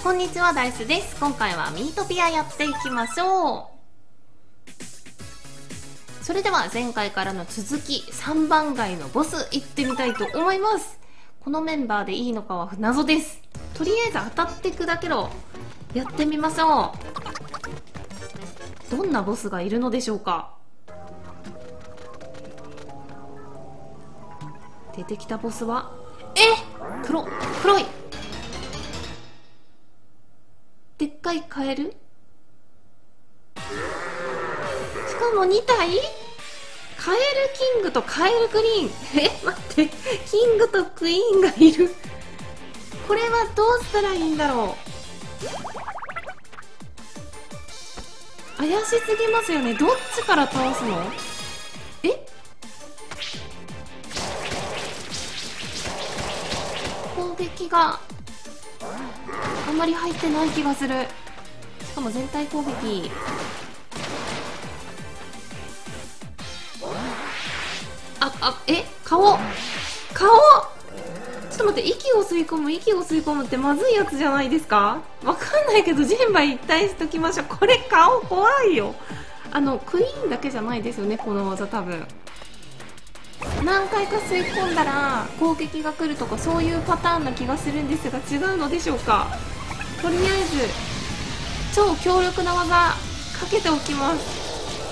こんにちは、ダイスです。今回はミートピアやっていきましょう。それでは前回からの続き、3番街のボス行ってみたいと思います。このメンバーでいいのかは謎です。とりあえず当たっていくだけのやってみましょう。どんなボスがいるのでしょうか。出てきたボスは黒いでっかいカエル、しかも2体、カエルキングとカエルクイーン。待って、キングとクイーンがいる。これはどうしたらいいんだろう。怪しすぎますよね。どっちから倒すの？攻撃があんまり入ってない気がする。しかも全体攻撃。顔。ちょっと待って、息を吸い込むってまずいやつじゃないですか。わかんないけど人馬一体しときましょう。これ顔怖いよ。クイーンだけじゃないですよね、この技。多分何回か吸い込んだら攻撃が来るとか、そういうパターンな気がするんですが、違うのでしょうか。とりあえず超強力な技かけておきます。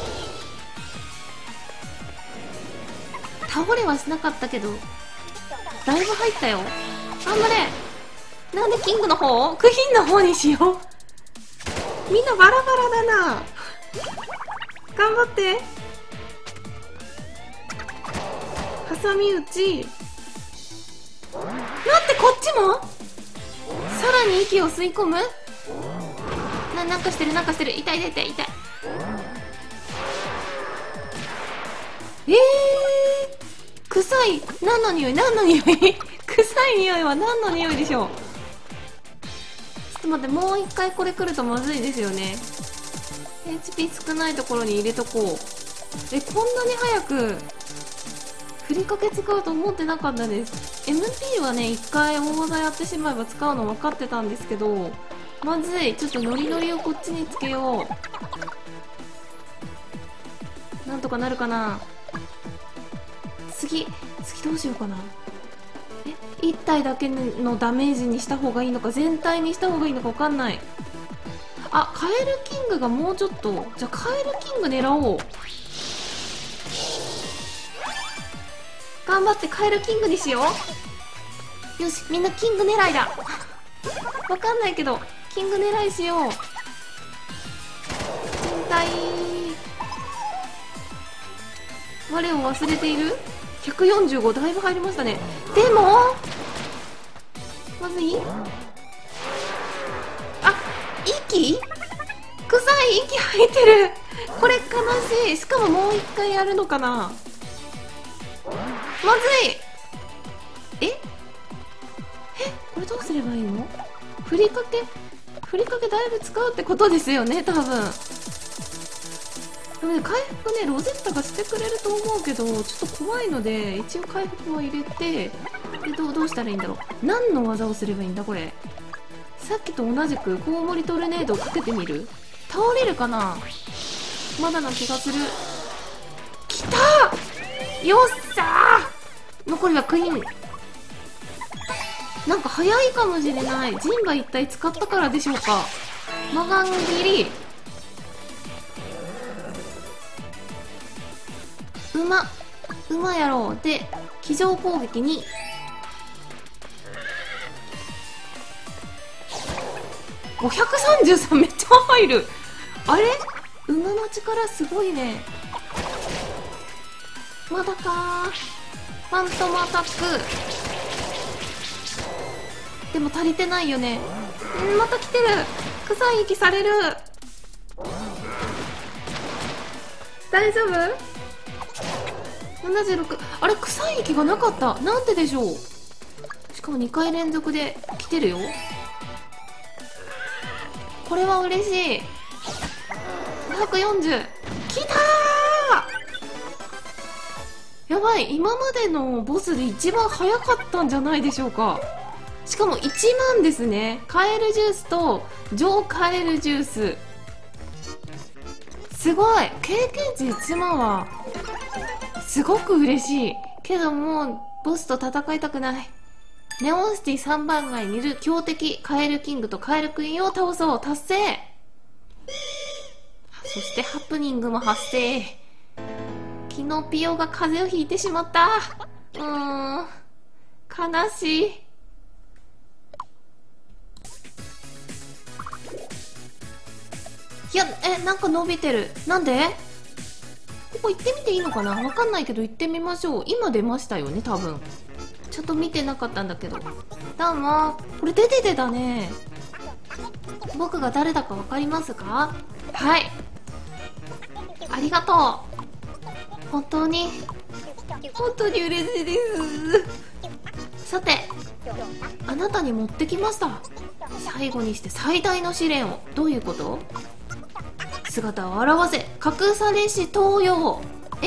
倒れはしなかったけどだいぶ入ったよ。頑張れ。なんでキングの方、クイーンの方にしよう。みんなバラバラだな。頑張って。挟み撃ち。待って、こっちもさらに息を吸い込む。なんかしてる。痛い。臭い。何の匂い臭い匂いは何の匂いでしょう。ちょっと待って、もう一回これ来るとまずいですよね。 HP 少ないところに入れとこう。こんなに早くふりかけ使うと思ってなかったです。 MP はね、一回大技やってしまえば使うの分かってたんですけど、まずい。ちょっとノリノリをこっちにつけよう。なんとかなるかな。次どうしようかな。1体だけのダメージにした方がいいのか、全体にした方がいいのか分かんない。カエルキングがもうちょっと。じゃあカエルキング狙おう。頑張ってカエルキングにしよう。よし、みんなキング狙いだ。わかんないけどキング狙いしよう。全体我を忘れている。145、だいぶ入りましたね。でもまずい。息臭い。息吐いてる。これ悲しい。しかももう一回やるのかな。まずい。これどうすればいいの。ふりかけだいぶ使うってことですよね、多分。でもね、回復ね、ロゼッタがしてくれると思うけど、ちょっと怖いので一応回復を入れて、でどうしたらいいんだろう。何の技をすればいいんだこれ。さっきと同じくコウモリトルネードをかけてみる。倒れるかな。まだな気がする。きたー。よっしゃー。残りはクイーン。なんか早いかもしれない。人馬一体使ったからでしょうか。マガン切り。馬やろう。で机上攻撃に533。めっちゃ入る。あれ、馬の力すごいね。まだか。ファントムアタックでも足りてないよね。また来てる。臭い息される。大丈夫。76。あれ、臭い息がなかった。なんででしょう。しかも2回連続で来てるよ。これは嬉しい。540。来たー。やばい。今までのボスで一番早かったんじゃないでしょうか。 しかも1万ですね。カエルジュースと上カエルジュース、すごい。経験値1万はすごく嬉しいけど、もうボスと戦いたくない。ネオンシティ3番街にいる強敵カエルキングとカエルクイーンを倒そう。達成。そしてハプニングも発生。キノピオが風邪をひいてしまった。悲しい。いや、なんか伸びてる。なんで？ここ行ってみていいのかな？わかんないけど行ってみましょう。今出ましたよね、多分。ちょっと見てなかったんだけど。どうも。これデデデだね。僕が誰だかわかりますか？はい。ありがとう。本当に嬉しいです。さて、あなたに持ってきました。最後にして最大の試練を。どういうこと？姿を現せ、隠されし東洋。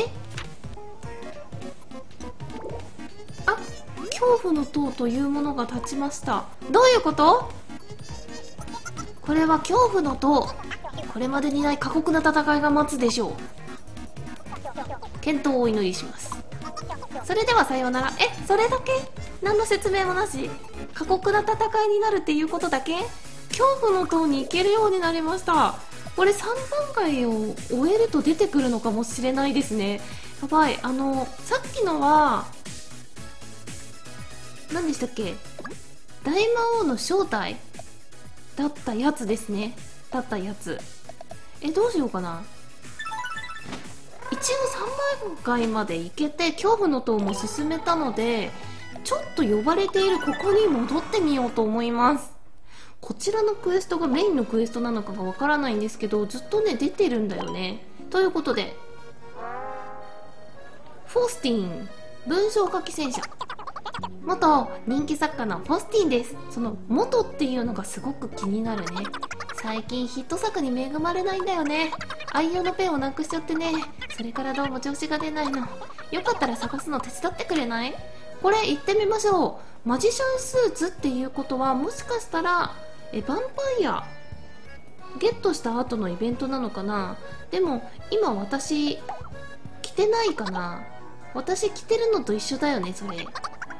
恐怖の塔というものが立ちました。どういうこと？これは恐怖の塔。これまでにない過酷な戦いが待つでしょう。健闘をお祈りします。それではさようなら。それだけ？何の説明もなし？過酷な戦いになるっていうことだけ？恐怖の塔に行けるようになりました。これ3番街を終えると出てくるのかもしれないですね。やばい。さっきのは何でしたっけ？大魔王の正体だったやつですね。だったやつ。どうしようかな。一応3番街まで行けて恐怖の塔も進めたので、ちょっと呼ばれているここに戻ってみようと思います。こちらのクエストがメインのクエストなのかがわからないんですけど、ずっとね出てるんだよね。ということで、フォスティン文章書き戦車、元人気作家のフォスティンです。その元っていうのがすごく気になるね。最近ヒット作に恵まれないんだよね。愛用のペンをなくしちゃってね。それからどうも調子が出ないの。よかったら探すの手伝ってくれない？これ行ってみましょう。マジシャンスーツっていうことは、もしかしたらヴァンパイアゲットした後のイベントなのかな。でも今私着てないかな。私着てるのと一緒だよね、それ。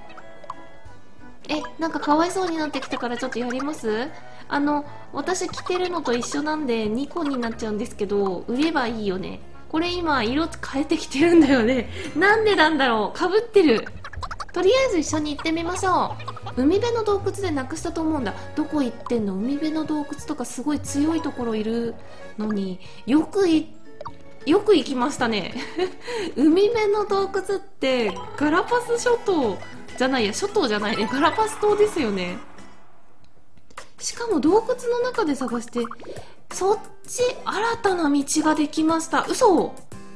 なんかかわいそうになってきたからちょっとやります？私着てるのと一緒なんで2個になっちゃうんですけど、売ればいいよね。これ今色変えてきてるんだよね。なんでなんだろう。かぶってる。とりあえず一緒に行ってみましょう。海辺の洞窟でなくしたと思うんだ。どこ行ってんの？海辺の洞窟とかすごい強いところいるのによく行きましたね。海辺の洞窟ってガラパス諸島じゃないや、諸島じゃないね、ガラパス島ですよね。しかも洞窟の中で探して、そっち新たな道ができました。嘘？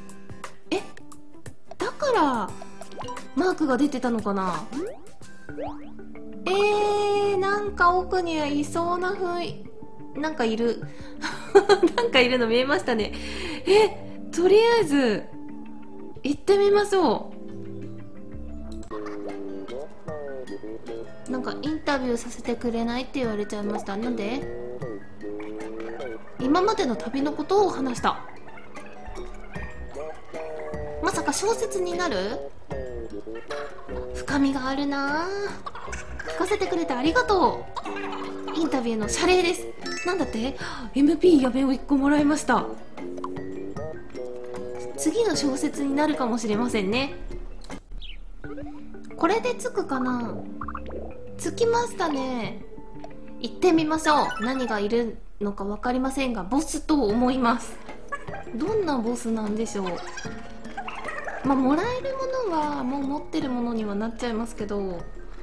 だからマークが出てたのかな。なんか奥にはいそうななんかいる。なんかいるの見えましたね。とりあえず行ってみましょう。なんかインタビューさせてくれないって言われちゃいました。なんで？今までの旅のことを話した。まさか小説になる？深みがあるなぁ。聞かせてくれてありがとう。インタビューの謝礼です。なんだって？ MP やべを1個もらいました。次の小説になるかもしれませんね。これでつくかな？つきましたね。行ってみましょう。何がいるのか分かりませんが、ボスと思います。どんなボスなんでしょう。もらえるものはもう持ってるものにはなっちゃいますけど、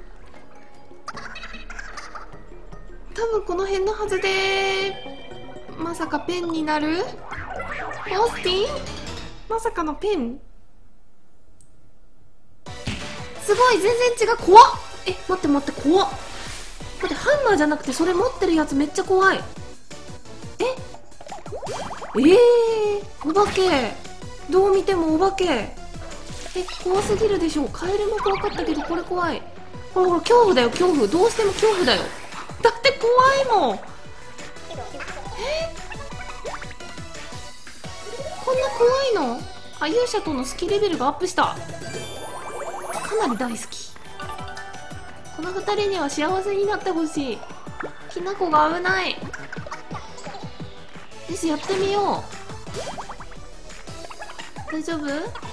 多分この辺のはずで、まさかペンになる？オースティン？まさかのペン？すごい、全然違う。怖っ。待って怖っ。待って、ハンマーじゃなくてそれ持ってるやつめっちゃ怖い。お化け。どう見てもお化け。怖すぎるでしょ。カエルも怖かったけどこれ怖い。こほらほら、恐怖だよ、恐怖。どうしても恐怖だよ。だって怖いもん。こんな怖いの？あ、勇者との好きレベルがアップした。かなり大好き。この2人には幸せになってほしい。きなこが危ない。よし、やってみよう。大丈夫？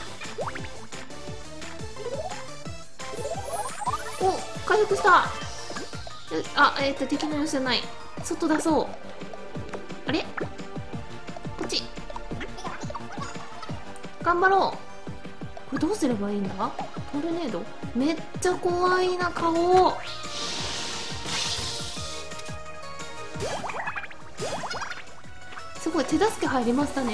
お、回復した。あ、敵の様子じゃない。外出そう。あれ？こっち。頑張ろう。これどうすればいいんだ？トルネード？めっちゃ怖いな、顔。すごい、手助け入りましたね。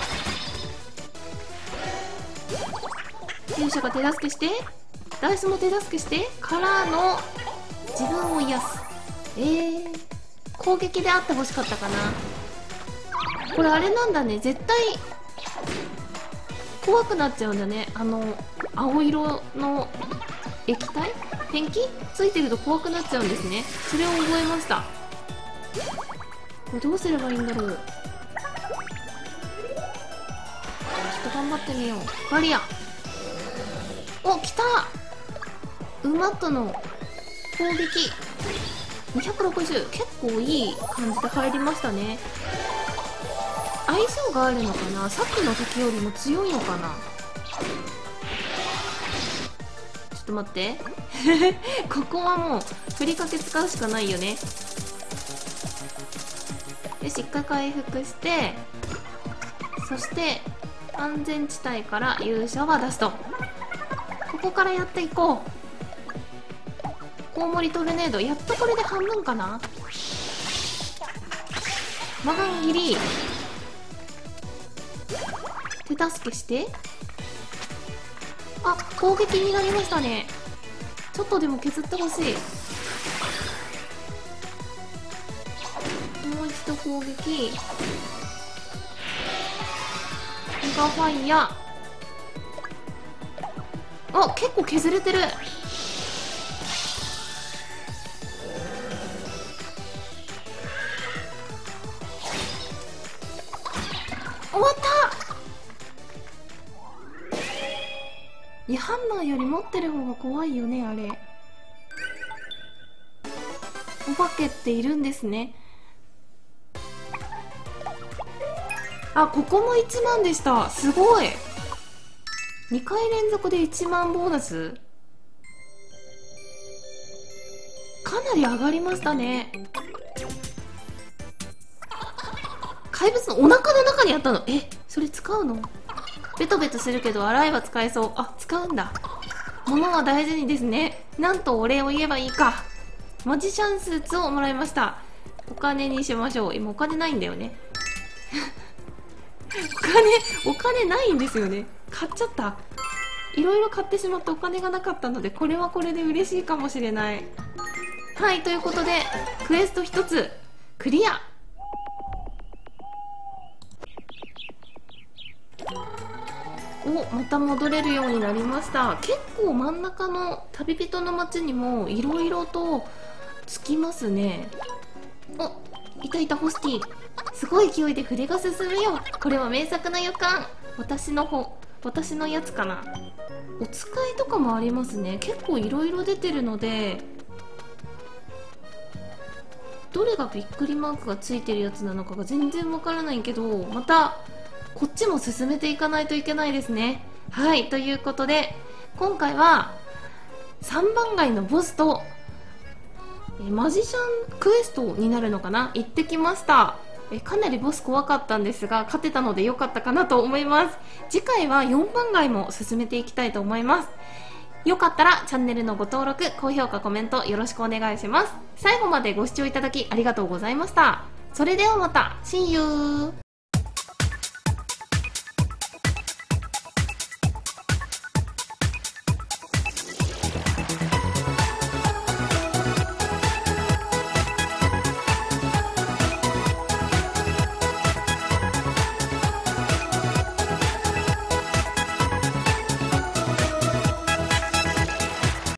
勇者が手助けして、ダイスも手助けしてからの自分を癒す。攻撃であってほしかったかな。これあれなんだね、絶対怖くなっちゃうんだね。青色の液体？ペンキついてると怖くなっちゃうんですね。それを覚えました。これどうすればいいんだろう。ちょっと頑張ってみよう。バリア。お、来た。馬との攻撃260、結構いい感じで入りましたね。相性があるのかな。さっきの時よりも強いのかな。ちょっと待ってここはもうふりかけ使うしかないよね。よし、一回回復して、そして安全地帯から勇者は出すと。ここからやっていこう。コウモリトルネード、やっとこれで半分かな。マガン切り、手助けして、あ、攻撃になりましたね。ちょっとでも削ってほしい。もう一度攻撃、メガファイヤー。あ、結構削れてる。終わった。いや、ハンマーより持ってる方が怖いよね、あれ。お化けっているんですね。あ、ここも1万でした。すごい。2回連続で1万ボーナス。かなり上がりましたね。怪物のお腹の中にあったの。それ使うの？ベトベトするけど洗えば使えそう。あ、使うんだ。物は大事にですね。なんとお礼を言えばいいか。マジシャンスーツをもらいました。お金にしましょう。今お金ないんだよねお金ないんですよね。買っちゃった。いろいろ買ってしまってお金がなかったので、これはこれで嬉しいかもしれない。はい、ということでクエスト1つクリア。お、また戻れるようになりました。結構真ん中の旅人の街にもいろいろとつきますね。お、いたいた、ホスティ。すごい勢いで筆が進むよ。これは名作な予感。私のやつかな。お使いとかもありますね。結構いろいろ出てるので、どれがびっくりマークがついてるやつなのかが全然わからないけど、またこっちも進めていかないといけないですね。はい、ということで今回は3番街のボスとマジシャンクエストになるのかな、行ってきました。かなりボス怖かったんですが勝てたので良かったかなと思います。次回は4番街も進めていきたいと思います。よかったらチャンネルのご登録、高評価、コメントよろしくお願いします。最後までご視聴いただきありがとうございました。それではまた、See you!